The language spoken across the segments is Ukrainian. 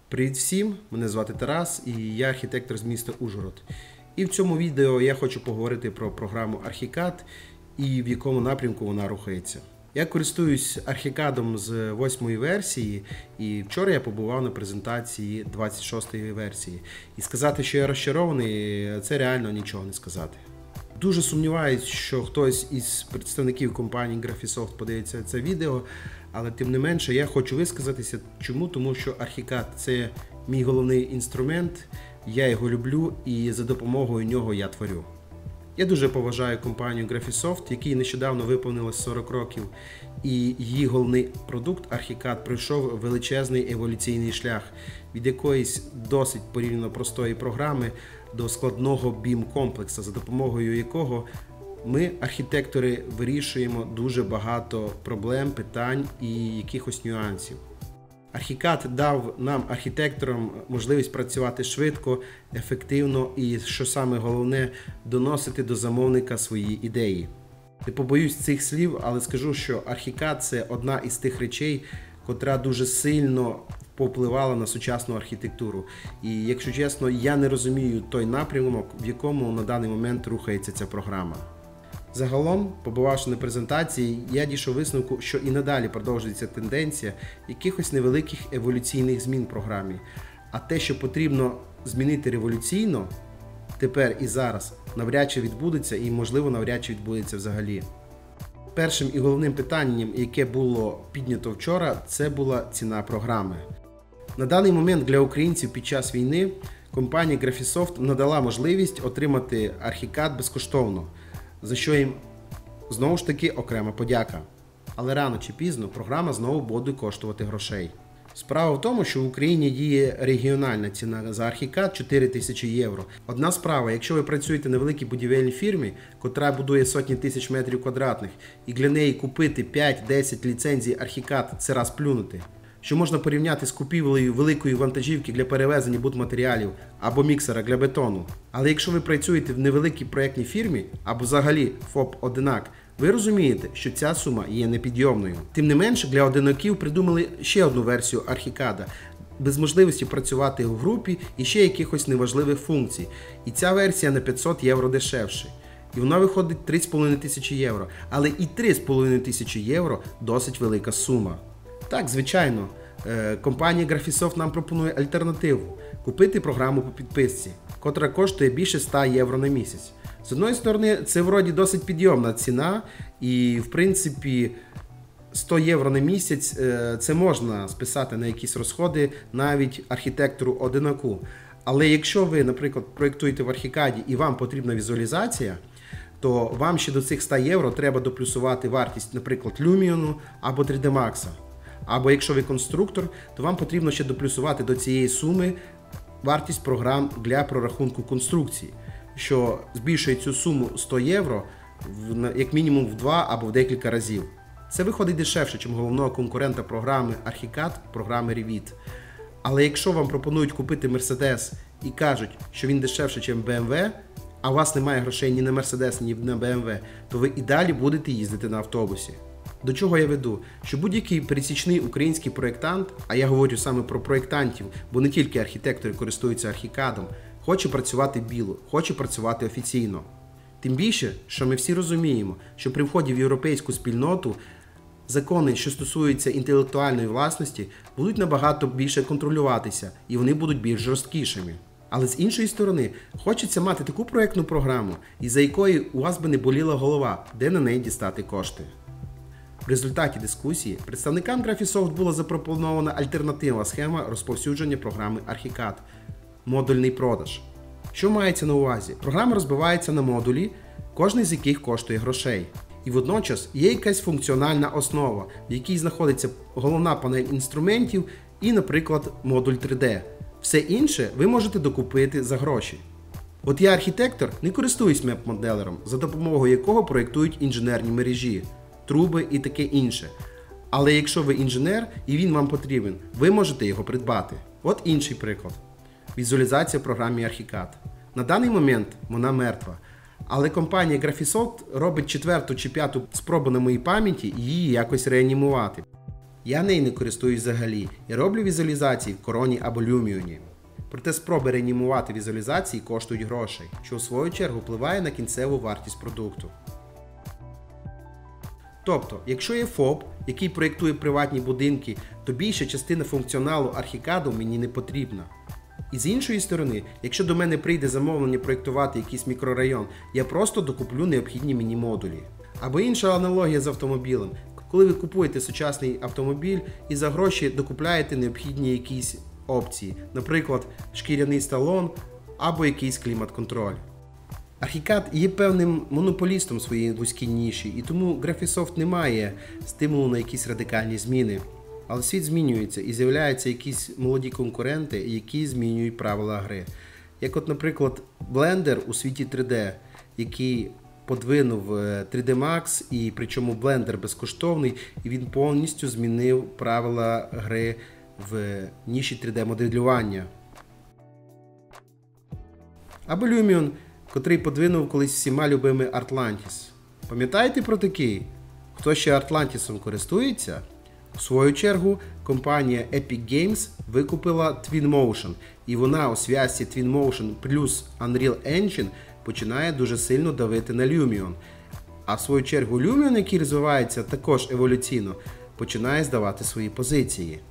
Привіт всім! Мене звати Тарас і я архітектор з міста Ужгород. І в цьому відео я хочу поговорити про програму Archicad і в якому напрямку вона рухається. Я користуюсь Archicad з 8-ї версії і вчора я побував на презентації 26-ї версії. І сказати, що я розчарований, це реально нічого не сказати. Дуже сумніваюсь, що хтось із представників компанії Graphisoft подивиться це відео, але тим не менше я хочу висказатися. Чому? Тому що Archicad – це мій головний інструмент, я його люблю і за допомогою нього я творю. Я дуже поважаю компанію Graphisoft, якій нещодавно виповнилось 40 років, і її головний продукт Archicad пройшов величезний еволюційний шлях від якоїсь досить порівняно простої програми до складного BIM-комплексу, за допомогою якого ми, архітектори, вирішуємо дуже багато проблем, питань і якихось нюансів. Archicad дав нам, архітекторам, можливість працювати швидко, ефективно і, що саме головне, доносити до замовника свої ідеї. Не побоюсь цих слів, але скажу, що Archicad – це одна із тих речей, котра дуже сильно повпливала на сучасну архітектуру. І, якщо чесно, я не розумію той напрямок, в якому на даний момент рухається ця програма. Загалом, побувавши на презентації, я дійшов висновку, що і надалі продовжується тенденція якихось невеликих еволюційних змін в програмі. А те, що потрібно змінити революційно, тепер і зараз, навряд чи відбудеться і, можливо, навряд чи відбудеться взагалі. Першим і головним питанням, яке було піднято вчора, це була ціна програми. На даний момент для українців під час війни компанія Graphisoft надала можливість отримати Archicad безкоштовно, за що їм знову ж таки окрема подяка. Але рано чи пізно програма знову буде коштувати грошей. Справа в тому, що в Україні діє регіональна ціна за Archicad 4000 євро. Одна справа, якщо ви працюєте на великій будівельній фірмі, котра будує сотні тисяч метрів квадратних, і для неї купити 5-10 ліцензій Archicad – це раз плюнути. Що можна порівняти з купівлею великої вантажівки для перевезення будматеріалів або міксера для бетону. Але якщо ви працюєте в невеликій проєктній фірмі або взагалі ФОП-одинак, ви розумієте, що ця сума є непідйомною. Тим не менше, для одинаків придумали ще одну версію Archicad, без можливості працювати у групі і ще якихось неважливих функцій. І ця версія на 500 євро дешевше. І вона виходить 3500 євро. Але і 3500 євро досить велика сума. Так, звичайно, компанія Graphisoft нам пропонує альтернативу – купити програму по підписці, котра коштує більше 100 євро на місяць. З одної сторони, це вроді досить підйомна ціна і, в принципі, 100 євро на місяць – це можна списати на якісь розходи навіть архітектору-одинаку. Але якщо ви, наприклад, проєктуєте в Archicad і вам потрібна візуалізація, то вам ще до цих 100 євро треба доплюсувати вартість, наприклад, Lumion або 3D Max. Або якщо ви конструктор, то вам потрібно ще доплюсувати до цієї суми вартість програм для прорахунку конструкції, що збільшує цю суму 100 євро як мінімум в 2 або в декілька разів. Це виходить дешевше, ніж головного конкурента програми Archicad, програми Revit. Але якщо вам пропонують купити Mercedes і кажуть, що він дешевше, ніж BMW, а у вас немає грошей ні на Mercedes, ні на BMW, то ви і далі будете їздити на автобусі. До чого я веду? Що будь-який пересічний український проєктант, а я говорю саме про проєктантів, бо не тільки архітектори користуються Archicad, хоче працювати біло, хоче працювати офіційно. Тим більше, що ми всі розуміємо, що при вході в європейську спільноту закони, що стосуються інтелектуальної власності, будуть набагато більше контролюватися і вони будуть більш жорсткішими. Але з іншої сторони, хочеться мати таку проєктну програму, із-за якої у вас би не боліла голова, де на неї дістати кошти. В результаті дискусії представникам Graphisoft була запропонована альтернативна схема розповсюдження програми Archicad – модульний продаж. Що мається на увазі? Програма розбивається на модулі, кожний з яких коштує грошей. І водночас є якась функціональна основа, в якій знаходиться головна панель інструментів і, наприклад, модуль 3D. Все інше ви можете докупити за гроші. От я архітектор не користуюсь меп-моделером, за допомогою якого проєктують інженерні мережі, труби і таке інше. Але якщо ви інженер і він вам потрібен, ви можете його придбати. От інший приклад. Візуалізація в програмі Archicad. На даний момент вона мертва. Але компанія Graphisoft робить 4-ту чи 5-ту спробу на моїй пам'яті її якось реанімувати. Я нею не користуюсь взагалі і роблю візуалізації в Короні або Lumion. Проте спроби реанімувати візуалізації коштують грошей, що в свою чергу впливає на кінцеву вартість продукту. Тобто, якщо є ФОП, який проєктує приватні будинки, то більша частина функціоналу Archicad мені не потрібна. І з іншої сторони, якщо до мене прийде замовлення проєктувати якийсь мікрорайон, я просто докуплю необхідні мені модулі. Або інша аналогія з автомобілем. Коли ви купуєте сучасний автомобіль і за гроші докупляєте необхідні якісь опції, наприклад, шкіряний салон або якийсь клімат-контроль. Archicad є певним монополістом в своїй вузькій ніші, і тому Graphisoft не має стимулу на якісь радикальні зміни. Але світ змінюється і з'являються якісь молоді конкуренти, які змінюють правила гри. Як от, наприклад, Blender у світі 3D, який подвинув 3D Max, і причому Blender безкоштовний, і він повністю змінив правила гри в ніші 3D-моделювання. Або Lumion, котрий подвинув колись всіма любими Artlantis. Пам'ятаєте про такий? Хто ще Artlantis користується? В свою чергу, компанія Epic Games викупила Twinmotion, і вона у зв'язці Twinmotion плюс Unreal Engine починає дуже сильно давити на Lumion. А в свою чергу Lumion, який розвивається також еволюційно, починає здавати свої позиції.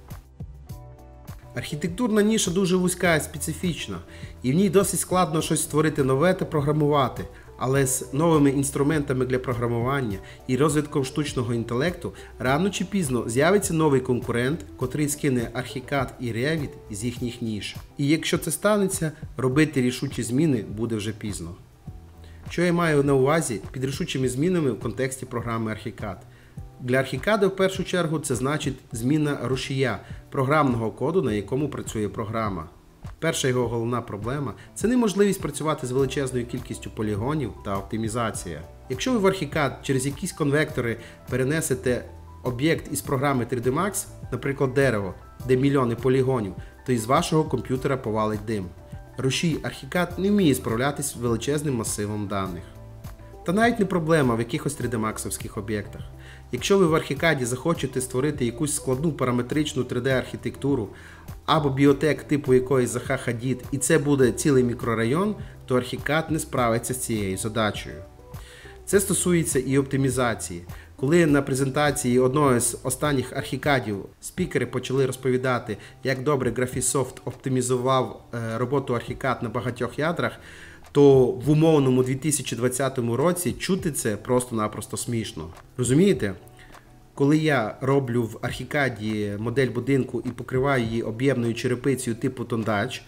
Архітектурна ніша дуже вузька і специфічна, і в ній досить складно щось створити нове та програмувати, але з новими інструментами для програмування і розвитком штучного інтелекту рано чи пізно з'явиться новий конкурент, котрий скине Archicad і Revit з їхніх ніж. І якщо це станеться, робити рішучі зміни буде вже пізно. Що я маю на увазі під рішучими змінами в контексті програми Archicad? Для Archicad в першу чергу це значить зміна рушія, програмного коду, на якому працює програма. Перша його головна проблема – це неможливість працювати з величезною кількістю полігонів та оптимізація. Якщо ви в Archicad через якісь конвектори перенесете об'єкт із програми 3D Max, наприклад дерево, де мільйони полігонів, то із вашого комп'ютера повалить дим. Рушій Archicad не вміє справлятися з величезним масивом даних. Та навіть не проблема в якихось 3D Max-овських об'єктах. Якщо ви в Archicad захочете створити якусь складну параметричну 3D-архітектуру або біотек типу якоїсь Zaha Hadid, і це буде цілий мікрорайон, то Archicad не справиться з цією задачею. Це стосується і оптимізації. Коли на презентації одного з останніх Archicadів спікери почали розповідати, як добре Graphisoft оптимізував роботу Archicad на багатьох ядрах, то в умовному 2020 році чути це просто-напросто смішно. Розумієте? Коли я роблю в Archicad модель будинку і покриваю її об'ємною черепицею типу Tondaч,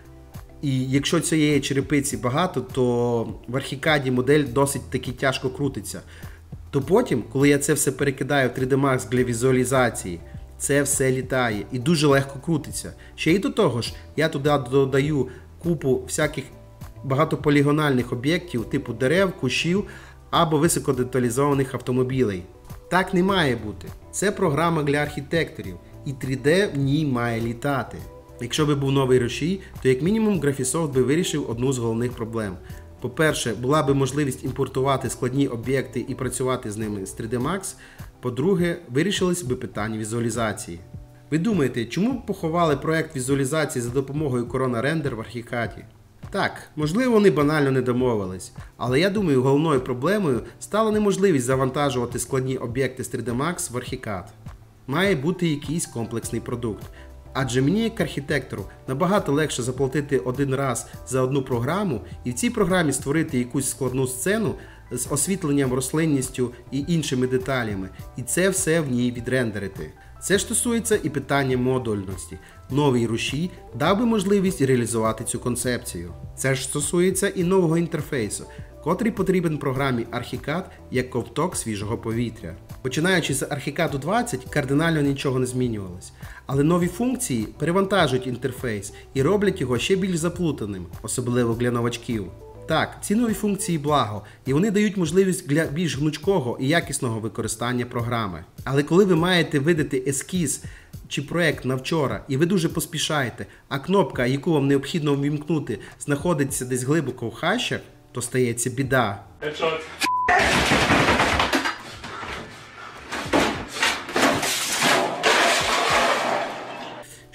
і якщо цієї черепиці багато, то в Archicad модель досить таки тяжко крутиться. То потім, коли я це все перекидаю в 3D Max для візуалізації, це все літає і дуже легко крутиться. Ще й до того ж, я туди додаю купу всяких багатополігональних об'єктів типу дерев, кущів або високодеталізованих автомобілей. Так не має бути. Це програма для архітекторів, і 3D в ній має літати. Якщо би був новий рушій, то як мінімум Graphisoft би вирішив одну з головних проблем. По-перше, була би можливість імпортувати складні об'єкти і працювати з ними з 3D Max. По-друге, вирішились би питання візуалізації. Ви думаєте, чому поховали проект візуалізації за допомогою Corona Render в Archicad? Так, можливо, вони банально не домовились, але я думаю, головною проблемою стала неможливість завантажувати складні об'єкти з 3D Max в Archicad. Має бути якийсь комплексний продукт. Адже мені, як архітектору, набагато легше заплатити один раз за одну програму і в цій програмі створити якусь складну сцену з освітленням, рослинністю і іншими деталями, і це все в ній відрендерити. Це ж стосується і питання модульності. Новий рушій дав би можливість реалізувати цю концепцію. Це ж стосується і нового інтерфейсу, котрий потрібен програмі Archicad як ковток свіжого повітря. Починаючи з Archicad 20, кардинально нічого не змінювалось. Але нові функції перевантажують інтерфейс і роблять його ще більш заплутаним, особливо для новачків. Так, ці нові функції благо, і вони дають можливість для більш гнучкого і якісного використання програми. Але коли ви маєте видати ескіз чи проект на вчора, і ви дуже поспішаєте, а кнопка, яку вам необхідно ввімкнути, знаходиться десь глибоко в хащах, то стається біда.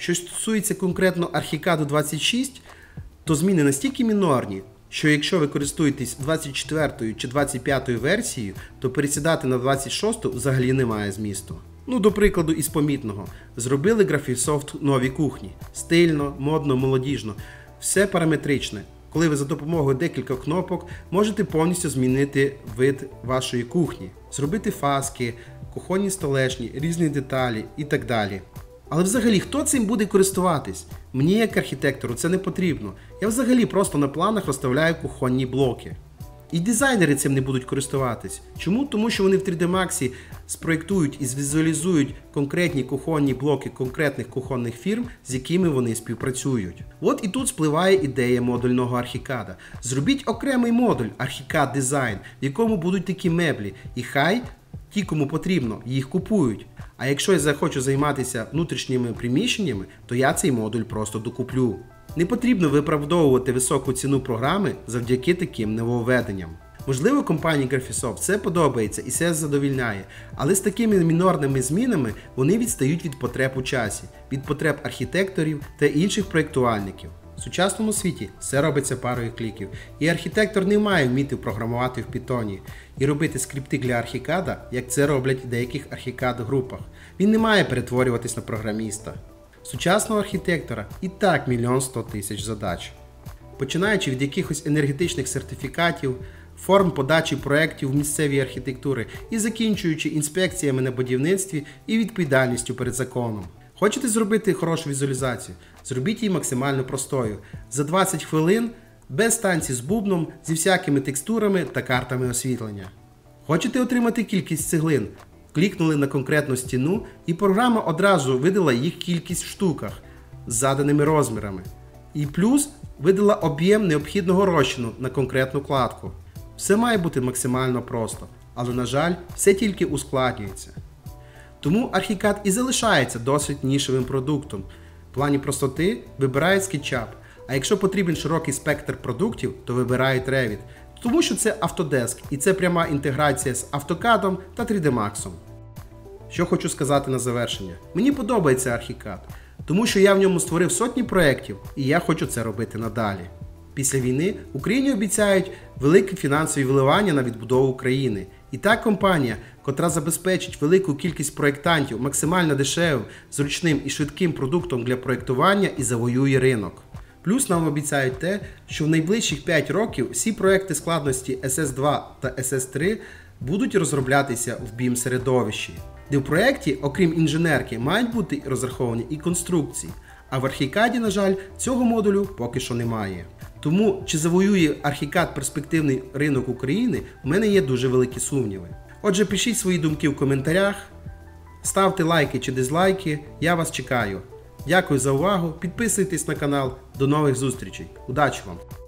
Що стосується конкретно Archicad 26, то зміни настільки мінорні, що якщо ви користуєтесь 24 чи 25 версією, то пересідати на 26 взагалі немає змісту. До прикладу, із помітного. Зробили Graphisoft нові кухні. Стильно, модно, молодіжно. Все параметричне. Коли ви за допомогою декількох кнопок можете повністю змінити вид вашої кухні. Зробити фаски, кухонні столешні, різні деталі і так далі. Але взагалі, хто цим буде користуватись? Мені, як архітектору, це не потрібно. Я взагалі просто на планах розставляю кухонні блоки. І дизайнери цим не будуть користуватись. Чому? Тому що вони в 3D Max спроєктують і звізуалізують конкретні кухонні блоки конкретних кухонних фірм, з якими вони співпрацюють. От і тут спливає ідея модульного Archicad. Зробіть окремий модуль Archicad Design, в якому будуть такі меблі, і хай ті, кому потрібно, їх купують. А якщо я захочу займатися внутрішніми приміщеннями, то я цей модуль просто докуплю. Не потрібно виправдовувати високу ціну програми завдяки таким нововведенням. Можливо, компанії Graphisoft це подобається і це задовільняє, але з такими мінорними змінами вони відстають від потреб у часі, від потреб архітекторів та інших проєктувальників. В сучасному світі все робиться парою кліків, і архітектор не має вміти програмувати в Python і робити скрипти для Archicad, як це роблять в деяких Archicad-групах. Він не має перетворюватись на програміста. Сучасного архітектора і так 1 100 000 задач. Починаючи від якихось енергетичних сертифікатів, форм подачі проєктів в місцевій архітектури і закінчуючи інспекціями на будівництві і відповідальністю перед законом. Хочете зробити хорошу візуалізацію? Зробіть її максимально простою. За 20 хвилин, без танців з бубном, зі всякими текстурами та картами освітлення. Хочете отримати кількість цеглин? Клікнули на конкретну стіну і програма одразу видала їх кількість в штуках з заданими розмірами. І плюс видала об'єм необхідного розчину на конкретну кладку. Все має бути максимально просто, але, на жаль, все тільки ускладнюється. Тому Archicad і залишається досить нішевим продуктом. В плані простоти вибирають SketchUp, а якщо потрібен широкий спектр продуктів, то вибирають Revit. Тому що це Autodesk і це пряма інтеграція з AutoCAD та 3D Max. Що хочу сказати на завершення. Мені подобається Archicad, тому що я в ньому створив сотні проєктів і я хочу це робити надалі. Після війни Україні обіцяють великі фінансові вливання на відбудову України. І та компанія, котра забезпечить велику кількість проєктантів максимально дешевим, зручним і швидким продуктом для проєктування і завоює ринок. Плюс нам обіцяють те, що в найближчих 5 років всі проекти складності SS2 та SS3 будуть розроблятися в BIM-середовищі, де в проєкті, окрім інженерки, мають бути розраховані і конструкції, а в Archicad, на жаль, цього модулю поки що немає. Тому, чи завоює Archicad перспективний ринок України, в мене є дуже великі сумніви. Отже, пишіть свої думки в коментарях, ставте лайки чи дизлайки, я вас чекаю. Дякую за увагу, підписуйтесь на канал, до нових зустрічей. Удачі вам!